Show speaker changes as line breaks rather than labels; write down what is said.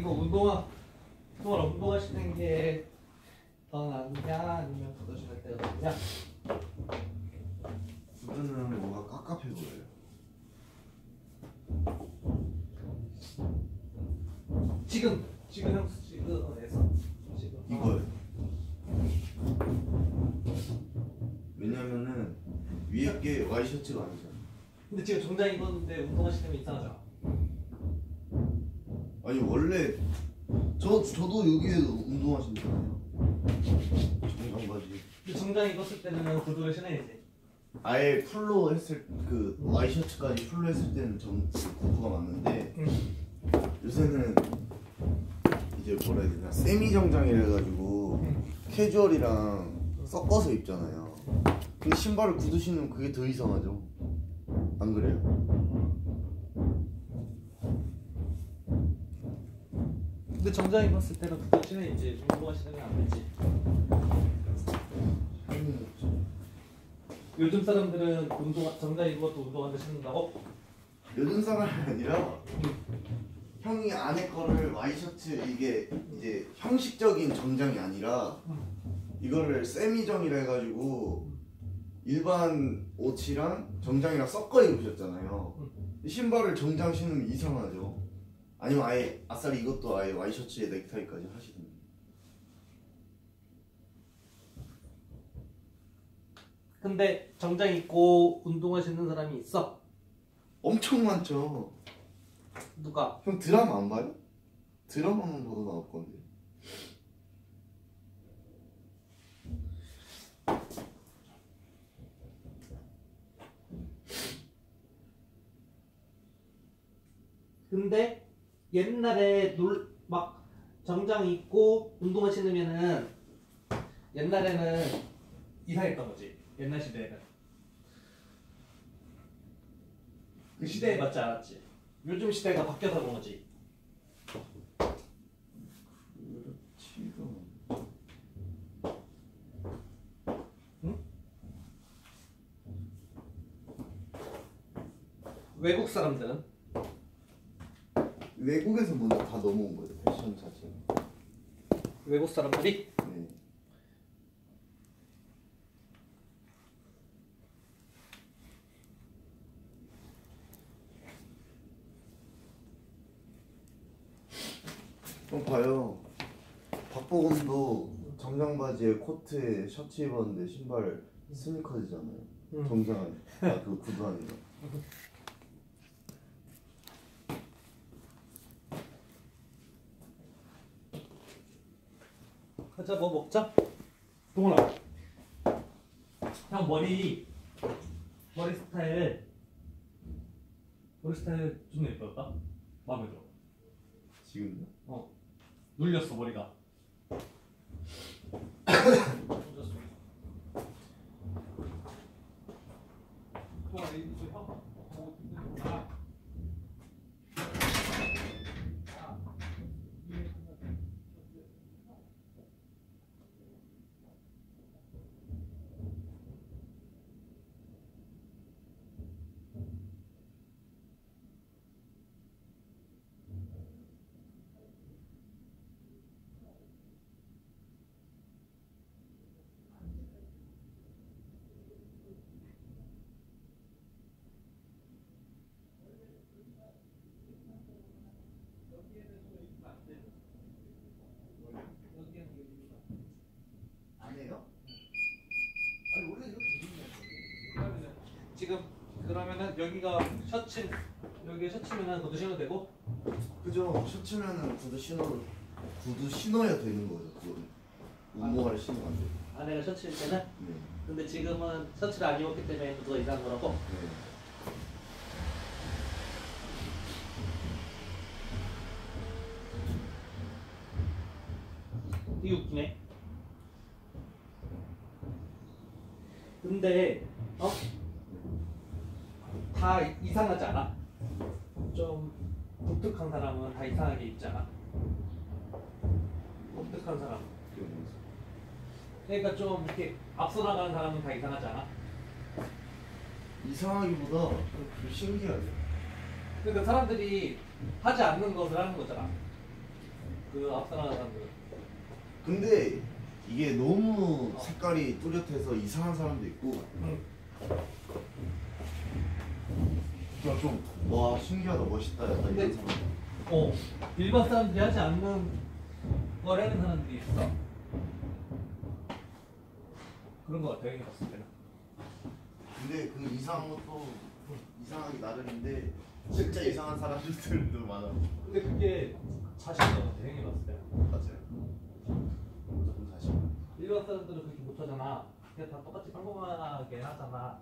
이거 운동하시는 게 더 낫냐 아니면 걷어주는 때가 낫냐?
그거는 뭔가 깝깝해 보여요.
지금 형수 지금에서 지금
이거요. 왜냐면은 위에 게 와이셔츠가 아니잖아.
근데 지금 정장 입었는데 운동하시면 이상하잖아.
아니 원래 저도 여기에도 운동하시잖아요. 정장 바지.
근데 정장 입었을 때는 구두를 신어야지.
아예 풀로 했을 그 와이셔츠까지 풀로 했을 때는 구두가 맞는데 요새는 이제 뭐라 해야 되나 세미 정장이라 가지고 캐주얼이랑 섞어서 입잖아요. 근데 신발을 구두 신으면 그게 더 이상하죠. 안 그래요?
근데 정장 입었을 때는 구두 신어야지. 운동하시는 안 되지. 요즘 사람들은 정장 입어도 운동화를 신는다고?
요즘 사람이 아니라 형이 안에 거를 와이셔츠 이게 이제 형식적인 정장이 아니라 이거를 세미정이라 해가지고 일반 옷이랑 정장이랑 섞어 입으셨잖아요. 신발을 정장 신으면 이상하죠. 아니면 아예 아싸리 이것도 아예 와이셔츠에 넥타이까지 하시든지.
근데 정장 입고 운동하시는 사람이 있어?
엄청 많죠.
누가?
형 드라마 안 봐요? 드라마만 봐도 나올 건데.
근데 옛날에 막 정장 입고 운동화 신으면은 옛날에는 이상했던 거지. 옛날 시대에는 그 시대에 맞지 않았지. 요즘 시대가 바뀌어서 그런 거지. 응? 외국 사람들은?
외국에서 먼저 다 넘어온 거예요. 패션 자체가.
외국 사람들이?
네. 형 봐요. 박보검도 정장 바지에 코트에 셔츠 입었는데 신발 스니커즈잖아요. 정장 안에. 아, 그 구두 안에.
가자, 뭐 먹자. 동훈아, 형 머리 스타일 좀 예뻤다. 마음에 들어.
지금요?
눌렸어 머리가. 지금 그러면은 여기가 셔츠, 여기 셔츠면은 그것도 신어도 되고?
그죠. 셔츠면은 구두 신어야 되는 거죠. 그거는. 운동화를 신으면 안 돼요.
아내가 셔츠일 때는?
네.
근데 지금은 셔츠를 안 입었기 때문에 그거 이상한 거라고?
네.
되게 웃기네. 근데 다 이상하지 않아? 좀 독특한 사람은 다 이상하게 입잖아. 독특한 사람. 그러니까 좀 이렇게 앞서 나가는 사람은 다 이상하지 않아?
이상하기보다 좀 신기하죠.
그러니까 사람들이 하지 않는 것을 하는 거잖아. 그 앞서나가는 사람들.
근데 이게 너무 색깔이 뚜렷해서 이상한 사람도 있고 그냥 좀 와 신기하다 멋있다 약간
근데
이런 사람.
일반 사람들이 하지 않는 걸 하는 사람들이 있어. 그런 거 같아, 형이 봤을 때는.
근데 그 이상한 것도 이상하기 나름인데 진짜 이상한 사람들도 많아.
근데 그게 자신감 같아, 형이 봤을 때는.
맞아요. 무조건 자신.
일반 사람들은 그렇게 못하잖아. 그냥 다 똑같이 평범하게 하잖아.